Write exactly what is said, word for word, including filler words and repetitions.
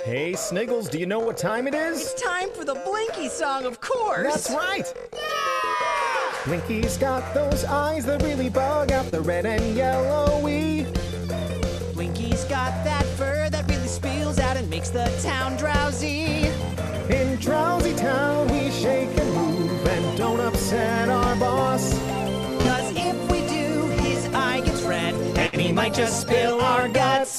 Hey, Sniggles, do you know what time it is? It's time for the Blinky Song, of course! That's right! Blinky's got those eyes that really bug out the red and yellowy. Blinky's got that fur that really spills out and makes the town drowsy. In Drowsy Town we shake and move and don't upset our boss. Cause if we do, his eye gets red and he might just spill our guts.